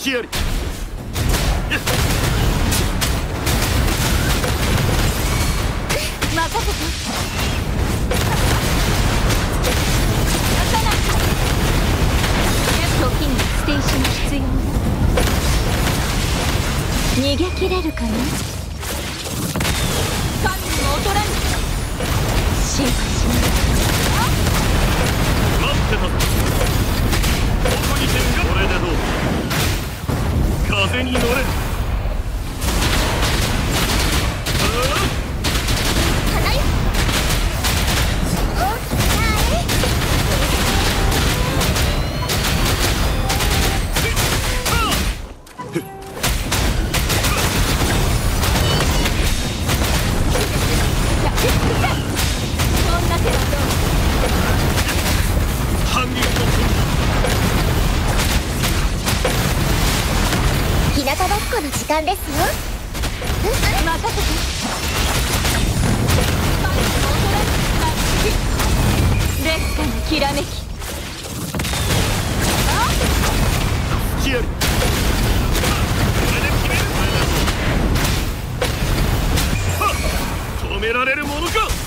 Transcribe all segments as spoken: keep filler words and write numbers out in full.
きあり。 任せて。時にステーション必要だ。逃げ切れるかな。神にも劣らぬ。心配しない。 待ってたぞ。ここに点が。これでどう。風に乗れ。 日向ぼっこの時間ですよ。 任せて。烈火のきらめき。 きあり。これで決める。止められるものか。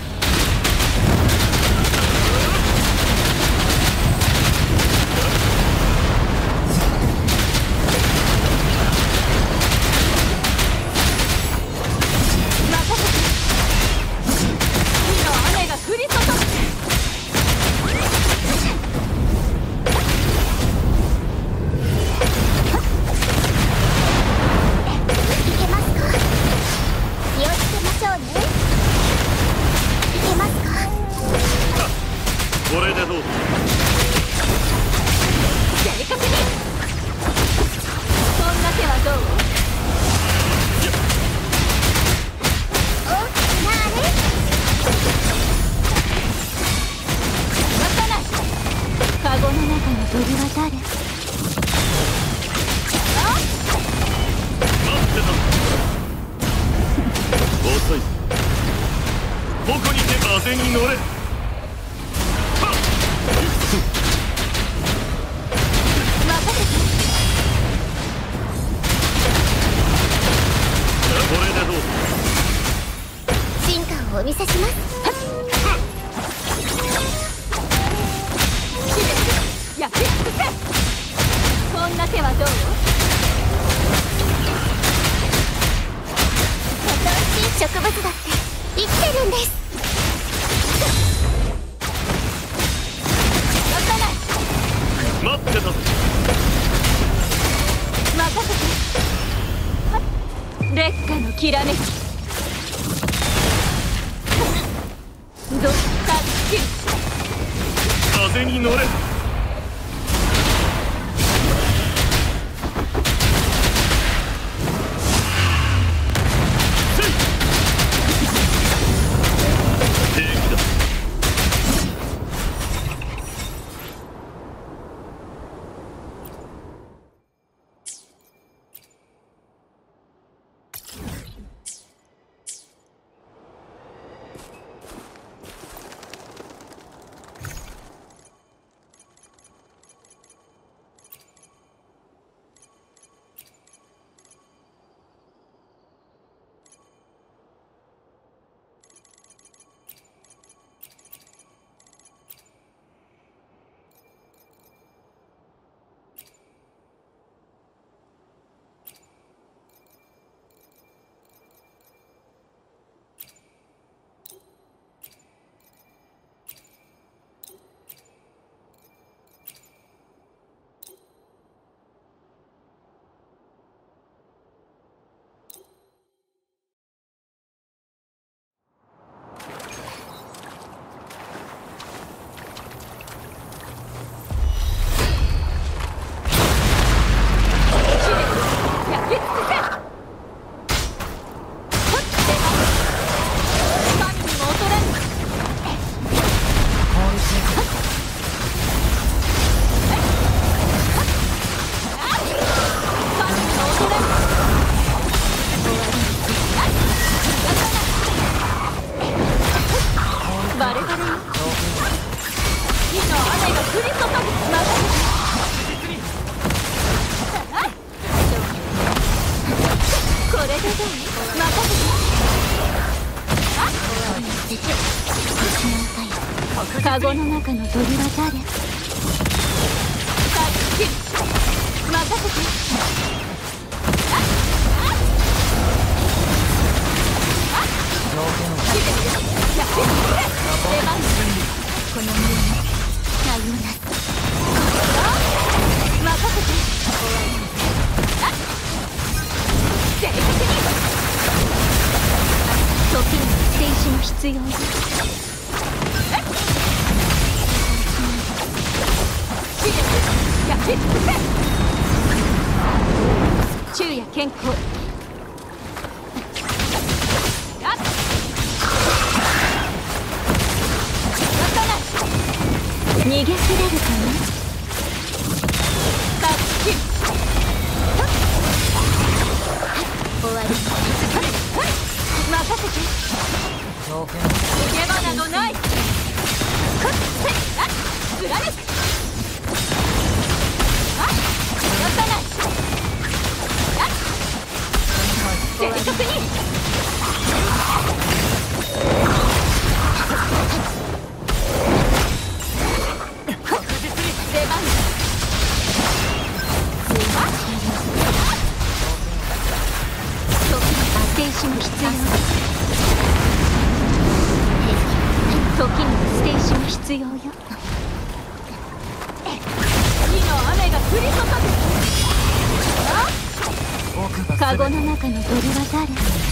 これでどうだ。 やりかけに。そんな手はどう。 お、なあれ。 待たない。カゴの中の鳥は誰。 待ってた。遅い。ここにて風に乗れ。これでどうだ。 進化をお見せします。 やってくせ。こんな手はどう。 新しい植物だって生きてるんです。 待ってたぞ。 任せて。烈火のきらめき。どっかき。 風に乗れ。平気だ。 カゴの中の鳥は誰？タッチ任せて。出番この身を何もなす。任せて。正確に時に停止も必要よ。昼夜健康。逃げ切れるかな。タッチ終わり。任せて。逃げ場などない。貫く。離さない。正確に。出番。停止も必要。時に停止も必要よ。火の雨が降り注ぐ。カゴの中の鳥は誰？